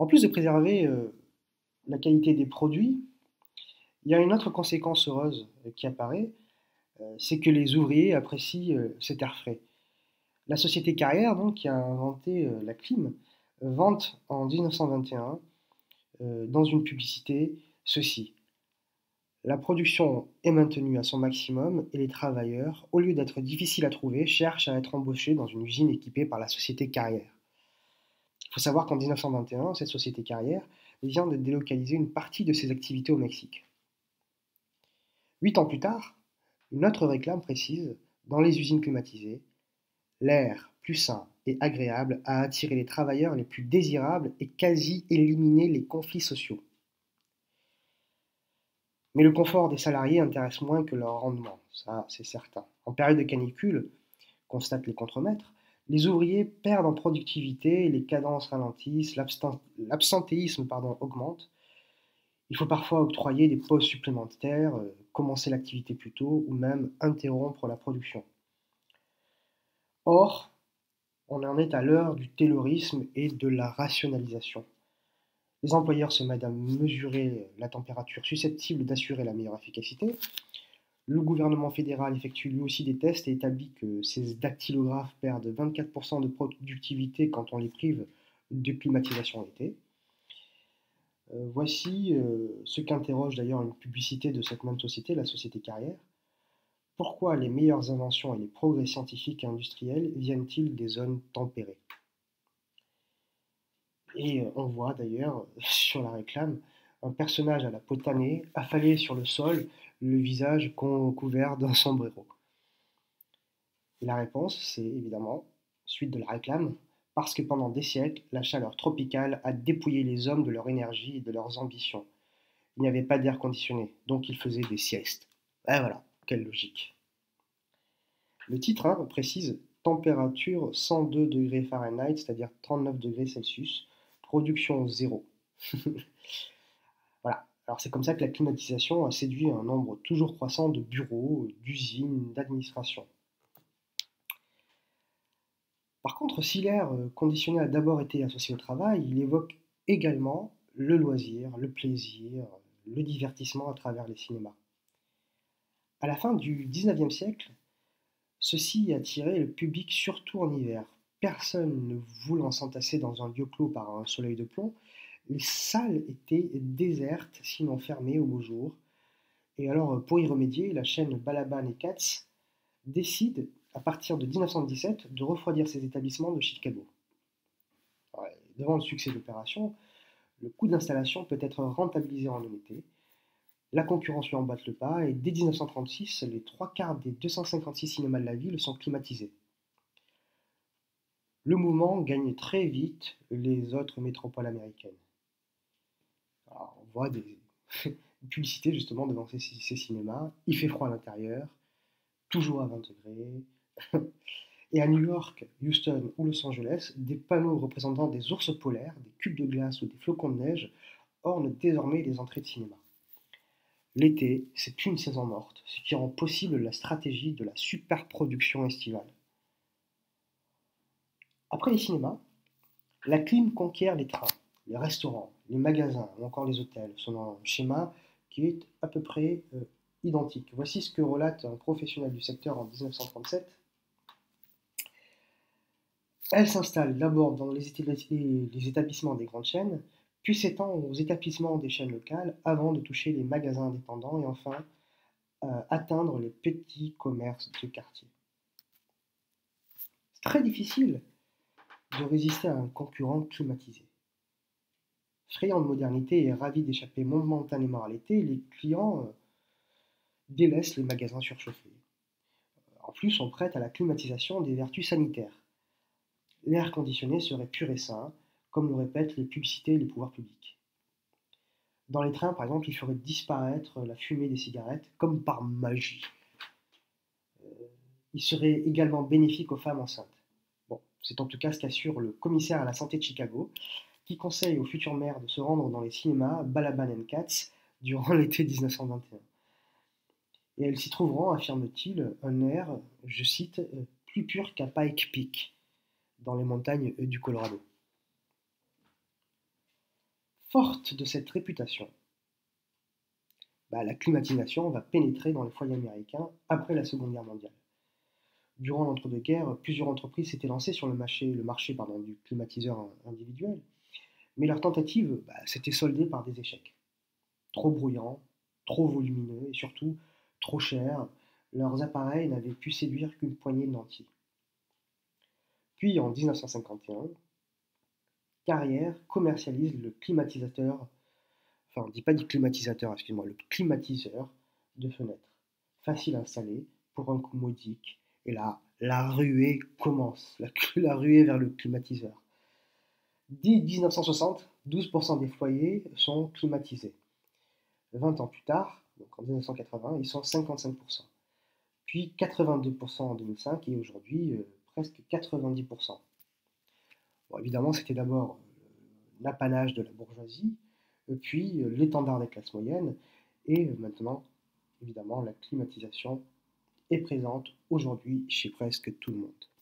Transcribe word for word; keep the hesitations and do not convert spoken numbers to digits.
plus de préserver euh, la qualité des produits, il y a une autre conséquence heureuse euh, qui apparaît, euh, c'est que les ouvriers apprécient euh, cet air frais. La société Carrière, donc, qui a inventé euh, la clim, euh, vante en mille neuf cent vingt et un, euh, dans une publicité, ceci. La production est maintenue à son maximum et les travailleurs, au lieu d'être difficiles à trouver, cherchent à être embauchés dans une usine équipée par la société Carrière. Il faut savoir qu'en mille neuf cent vingt et un, cette société Carrière vient de délocaliser une partie de ses activités au Mexique. Huit ans plus tard, une autre réclame précise, dans les usines climatisées, l'air plus sain et agréable a attiré les travailleurs les plus désirables et quasi éliminé les conflits sociaux. Mais le confort des salariés intéresse moins que leur rendement, ça c'est certain. En période de canicule, constatent les contremaîtres, les ouvriers perdent en productivité, les cadences ralentissent, l'absentéisme pardon, augmente. Il faut parfois octroyer des pauses supplémentaires, euh, commencer l'activité plus tôt ou même interrompre la production. Or, on en est à l'heure du taylorisme et de la rationalisation. Les employeurs se mettent à mesurer la température susceptible d'assurer la meilleure efficacité. Le gouvernement fédéral effectue lui aussi des tests et établit que ces dactylographes perdent vingt-quatre pour cent de productivité quand on les prive de climatisation l'été. Euh, voici euh, ce qu'interroge d'ailleurs une publicité de cette même société, la société Carrière. Pourquoi les meilleures inventions et les progrès scientifiques et industriels viennent-ils des zones tempérées? Et euh, on voit d'ailleurs sur la réclame un personnage à la peau tannée, affalé sur le sol, le visage couvert d'un sombrero. Et la réponse, c'est évidemment, suite de la réclame, parce que pendant des siècles, la chaleur tropicale a dépouillé les hommes de leur énergie et de leurs ambitions. Il n'y avait pas d'air conditionné, donc ils faisaient des siestes. Et voilà, quelle logique. Le titre hein, précise température cent deux degrés Fahrenheit, c'est-à-dire trente-neuf degrés Celsius, production zéro. Voilà. Alors c'est comme ça que la climatisation a séduit un nombre toujours croissant de bureaux, d'usines, d'administrations. Par contre, si l'air euh, conditionné a d'abord été associé au travail, il évoque également le loisir, le plaisir, le divertissement à travers les cinémas. À la fin du dix-neuvième siècle, ceci attirait le public surtout en hiver. Personne ne voulant s'entasser dans un lieu clos par un soleil de plomb, les salles étaient désertes, sinon fermées au beau jour. Et alors, pour y remédier, la chaîne Balaban et Katz décide, à partir de mille neuf cent dix-sept, de refroidir ses établissements de Chicago. Alors, devant le succès de l'opération, le coût d'installation peut être rentabilisé en été. La concurrence lui emboîte le pas et dès mille neuf cent trente-six, les trois quarts des deux cent cinquante-six cinémas de la ville sont climatisés. Le mouvement gagne très vite les autres métropoles américaines. Alors, on voit des publicités justement devant ces, ces cinémas. Il fait froid à l'intérieur, toujours à vingt degrés. Et à New York, Houston ou Los Angeles, des panneaux représentant des ours polaires, des cubes de glace ou des flocons de neige ornent désormais les entrées de cinéma. L'été, c'est une saison morte, ce qui rend possible la stratégie de la superproduction estivale. Après les cinémas, la clim conquiert les trains, les restaurants, les magasins ou encore les hôtels, selon un schéma qui est à peu près euh, identique. Voici ce que relate un professionnel du secteur en mille neuf cent trente-sept. Elle s'installe d'abord dans les établissements des grandes chaînes, puis s'étend aux établissements des chaînes locales avant de toucher les magasins indépendants et enfin euh, atteindre les petits commerces de quartier. C'est très difficile de résister à un concurrent climatisé. Friand de modernité et ravi d'échapper momentanément à l'été, les clients euh, délaissent les magasins surchauffés. En plus, on prête à la climatisation des vertus sanitaires. L'air conditionné serait pur et sain, comme le répètent les publicités et les pouvoirs publics. Dans les trains, par exemple, il ferait disparaître la fumée des cigarettes, comme par magie. Euh, il serait également bénéfique aux femmes enceintes. Bon, c'est en tout cas ce qu'assure le commissaire à la santé de Chicago, qui conseille aux futures mères de se rendre dans les cinémas Balaban and Katz durant l'été mille neuf cent vingt et un. Et elles s'y trouveront, affirme-t-il, un air, je cite, plus pur qu'à Pike Peak, dans les montagnes du Colorado. Forte de cette réputation, bah, la climatisation va pénétrer dans les foyers américains après la Seconde Guerre mondiale. Durant l'entre-deux-guerres, plusieurs entreprises s'étaient lancées sur le marché, le marché pardon, du climatiseur individuel, mais leurs tentatives bah, s'étaient soldées par des échecs. Trop bruyants, trop volumineux et surtout trop chers, leurs appareils n'avaient pu séduire qu'une poignée de nantis. Puis en mille neuf cent cinquante et un, Carrier commercialise le climatisateur, enfin on ne dit pas du climatisateur, excuse-moi, le climatiseur de fenêtre, facile à installer pour un coût modique. Et là, la ruée commence, la, la ruée vers le climatiseur. Dès mille neuf cent soixante, douze pour cent des foyers sont climatisés. vingt ans plus tard, donc en mille neuf cent quatre-vingts, ils sont cinquante-cinq pour cent. Puis quatre-vingt-deux pour cent en deux mille cinq et aujourd'hui euh, presque quatre-vingt-dix pour cent. Bon, évidemment, c'était d'abord euh, l'apanage de la bourgeoisie, euh, puis euh, l'étendard des classes moyennes, et euh, maintenant, évidemment, la climatisation est présente aujourd'hui chez presque tout le monde.